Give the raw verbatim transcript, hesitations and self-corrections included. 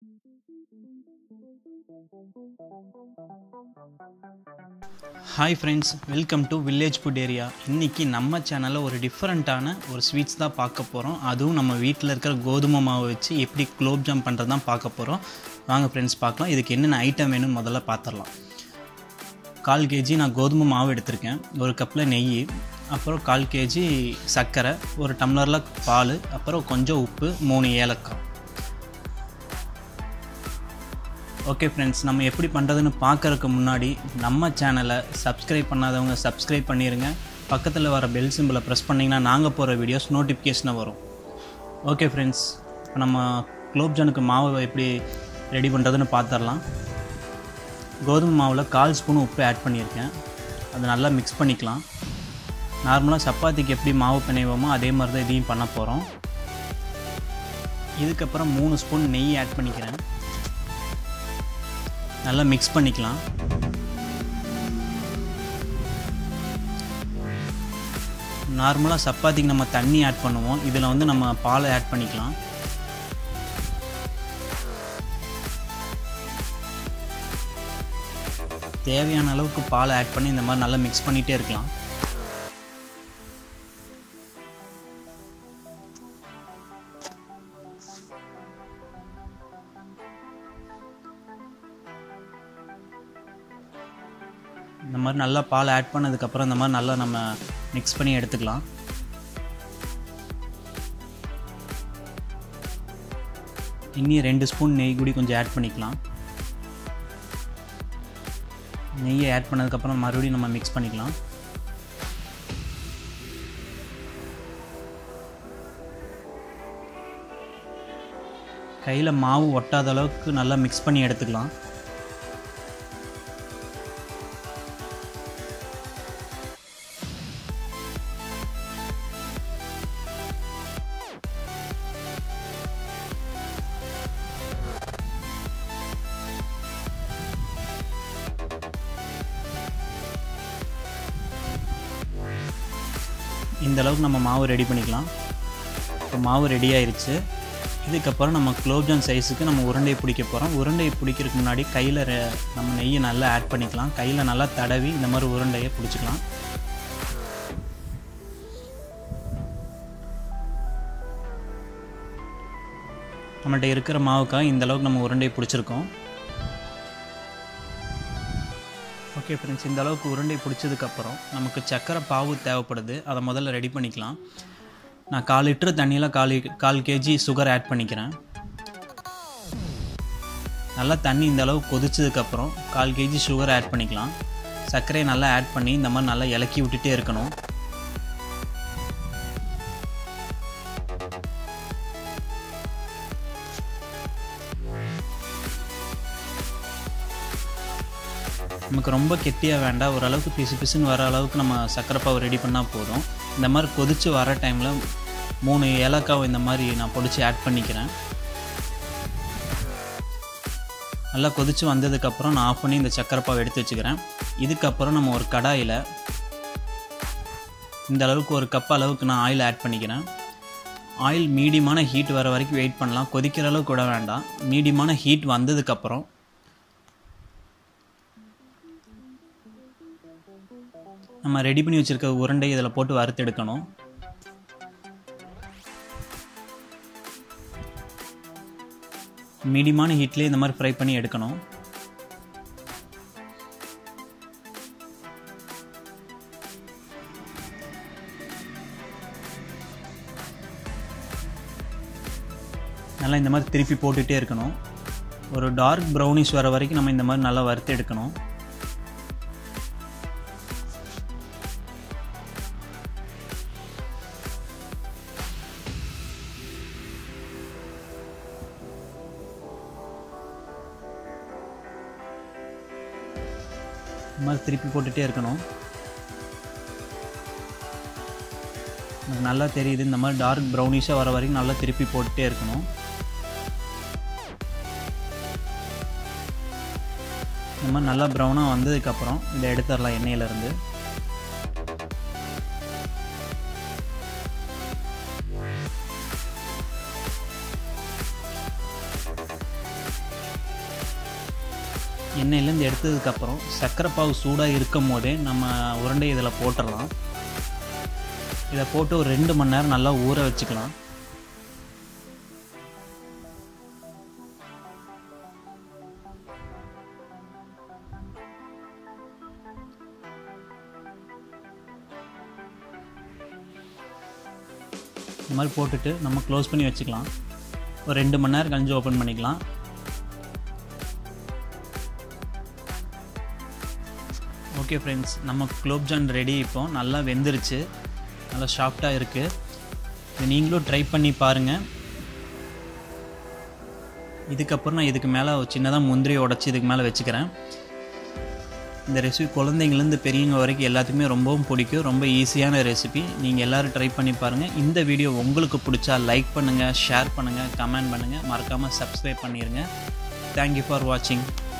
Hi friends, welcome to village food area. இன்றைக்கி நம்ம சேனலில் ஒரு டிஃப்ரெண்ட்டான ஒரு ஸ்வீட்ஸ் தான் பார்க்க போகிறோம். அதுவும் நம்ம வீட்டில் இருக்கிற கோதுமை மாவை வச்சு எப்படி குலோப்ஜாம் பண்ணுறது தான் பார்க்க போகிறோம். வாங்க ஃப்ரெண்ட்ஸ் பார்க்கலாம். இதுக்கு என்னென்ன ஐட்டம் வேணும்னு முதல்ல பார்த்துடலாம். கால் கேஜி நான் கோதுமை மாவு எடுத்திருக்கேன், ஒரு கப்பில் நெய், அப்புறம் கால் கேஜி சர்க்கரை, ஒரு டம்ளரில் பால், அப்புறம் கொஞ்சம் உப்பு, மூணு ஏலக்காய். ஓகே ஃப்ரெண்ட்ஸ், நம்ம எப்படி பண்ணுறதுன்னு பார்க்குறதுக்கு முன்னாடி நம்ம சேனலை சப்ஸ்கிரைப் பண்ணாதவங்க சப்ஸ்கிரைப் பண்ணிடுங்க. பக்கத்தில் வர பெல் சிம்பிளை ப்ரெஸ் பண்ணிங்கன்னா நாங்கள் போகிற வீடியோஸ் நோட்டிஃபிகேஷனாக வரும். ஓகே ஃப்ரெண்ட்ஸ், இப்போ நம்ம குலோப்ஜானுக்கு மாவை எப்படி ரெடி பண்ணுறதுன்னு பார்த்துடலாம். கோதுமை மாவில் கால் ஸ்பூன் உப்பு ஆட் பண்ணியிருக்கேன். அதை நல்லா மிக்ஸ் பண்ணிக்கலாம். நார்மலாக சப்பாத்திக்கு எப்படி மாவு பிணைவோமோ அதே மாதிரி தான் இதையும் பண்ண போகிறோம். இதுக்கப்புறம் மூணு ஸ்பூன் நெய் ஆட் பண்ணிக்கிறேன். நல்லா மிக்ஸ் பண்ணிக்கலாம். நார்மலாக சப்பாத்திக்கு நம்ம தண்ணி ஆட் பண்ணுவோம், இதில் வந்து நம்ம பாலை ஆட் பண்ணிக்கலாம். தேவையான அளவுக்கு பாலை ஆட் பண்ணி இந்த மாதிரி நல்லா மிக்ஸ் பண்ணிகிட்டே இருக்கலாம். இந்த மாதிரி நல்லா பால் ஆட் பண்ணதுக்கப்புறம் இந்த மாதிரி நல்லா நம்ம மிக்ஸ் பண்ணி எடுத்துக்கலாம். இன்னி ரெண்டு ஸ்பூன் நெய் கூடி கொஞ்சம் ஆட் பண்ணிக்கலாம். நெய்யை ஆட் பண்ணதுக்கப்புறம் மறுபடியும் நம்ம மிக்ஸ் பண்ணிக்கலாம். கையில் மாவு ஒட்டாத அளவுக்கு நல்லா மிக்ஸ் பண்ணி எடுத்துக்கலாம். இந்த அளவுக்கு நம்ம மாவு ரெடி பண்ணிக்கலாம். இப்போ மாவு ரெடி ஆயிடுச்சு. இதுக்கப்புறம் நம்ம குலோப்ஜாம் சைஸுக்கு நம்ம உருண்டையை பிடிக்க போகிறோம். உருண்டையை பிடிக்கிறதுக்கு முன்னாடி கையில் நம்ம நெய்யை நல்லா ஆட் பண்ணிக்கலாம். கையில் நல்லா தடவி இந்த மாதிரி உருண்டையை பிடிச்சிக்கலாம். நம்மள்கிட்ட இருக்கிற மாவுக்காக இந்த அளவுக்கு நம்ம உருண்டையை பிடிச்சிருக்கோம். ஓகே ஃப்ரெண்ட்ஸ், இந்த அளவுக்கு உருண்டை பிடிச்சதுக்கப்புறம் நமக்கு சக்கரை பாவு தேவைப்படுது. அதை முதல்ல ரெடி பண்ணிக்கலாம். நான் கால் லிட்டரு தண்ணியில் கால் கால் கேஜி சுகர் ஆட் பண்ணிக்கிறேன். நல்லா தண்ணி இந்த அளவுக்கு கொதிச்சதுக்கப்புறம் கால் கேஜி சுகர் ஆட் பண்ணிக்கலாம். சர்க்கரையை நல்லா ஆட் பண்ணி இந்த மாதிரி நல்லா இலக்கி விட்டுட்டே இருக்கணும். நமக்கு ரொம்ப கெட்டியாக வேண்டாம், ஓரளவுக்கு பிசு பிசுன்னு வர அளவுக்கு நம்ம சர்க்கரை பாவு ரெடி பண்ணால் போதும். இந்த மாதிரி கொதித்து வர டைமில் மூணு ஏலக்காவை இந்த மாதிரி நான் பொடிச்சு ஆட் பண்ணிக்கிறேன். நல்லா கொதித்து வந்ததுக்கப்புறம் நான் ஆஃப் பண்ணி இந்த சர்க்கரை பாவை எடுத்து வச்சுக்கிறேன். இதுக்கப்புறம் நம்ம ஒரு கடாயில் இந்த அளவுக்கு ஒரு கப் அளவுக்கு நான் ஆயில் ஆட் பண்ணிக்கிறேன். ஆயில் மீடியமான ஹீட் வர வரைக்கும் வெயிட் பண்ணலாம். கொதிக்கிற அளவுக்கு விட வேண்டாம். மீடியமான ஹீட் வந்ததுக்கப்புறம் நம்ம ரெடி பண்ணி வச்சுருக்க உருண்டை இதில் போட்டு வறுத்து எடுக்கணும். மீடியமான ஹீட்லேயே இந்த மாதிரி ஃப்ரை பண்ணி எடுக்கணும். நல்லா இந்த மாதிரி திருப்பி போட்டுகிட்டே இருக்கணும். ஒரு டார்க் ப்ரௌனிஷ் வர வரைக்கும் நம்ம இந்த மாதிரி நல்லா வறுத்து எடுக்கணும். இந்த மாதிரி திருப்பி போட்டுகிட்டே இருக்கணும். நமக்கு நல்லா தெரியுது, இந்த மாதிரி டார்க் ப்ரௌனிஷாக வர வரைக்கும் நல்லா திருப்பி போட்டுகிட்டே இருக்கணும். இந்த மாதிரி நல்லா ப்ரௌனாக வந்ததுக்கப்புறம் இதை எடுத்துடலாம் எண்ணெயிலேருந்து. எண்ணெயிலேருந்து எடுத்ததுக்கப்புறம் சர்க்கரை பாவு சூடாக இருக்கும் போதே நம்ம உருண்டை இதில் போட்டுடலாம். இதை போட்டு ஒரு ரெண்டு மணி நேரம் நல்லா ஊற வச்சுக்கலாம். இந்த மாதிரி போட்டுட்டு நம்ம க்ளோஸ் பண்ணி வச்சுக்கலாம். ஒரு ரெண்டு மணி நேரம் கழிஞ்சு ஓப்பன் பண்ணிக்கலாம். ஓகே ஃப்ரெண்ட்ஸ், நம்ம குலோப்ஜான் ரெடி. இப்போ நல்லா வெந்துருச்சு, நல்லா சாஃப்டாக இருக்குது. இது நீங்களும் ட்ரை பண்ணி பாருங்கள். இதுக்கப்புறம் நான் இதுக்கு மேலே சின்னதாக முந்திரி உடச்சி இதுக்கு மேலே வச்சுக்கிறேன். இந்த ரெசிபி குழந்தைங்கலேருந்து பெரியவங்க வரைக்கும் எல்லாத்துக்குமே ரொம்பவும் பிடிக்கும். ரொம்ப ஈஸியான ரெசிபி. நீங்கள் எல்லோரும் ட்ரை பண்ணி பாருங்கள். இந்த வீடியோ உங்களுக்கு பிடிச்சா லைக் பண்ணுங்கள், ஷேர் பண்ணுங்கள், கமெண்ட் பண்ணுங்கள், மறக்காமல் சப்ஸ்கிரைப் பண்ணிடுங்க. தேங்க்யூ ஃபார் வாட்சிங்.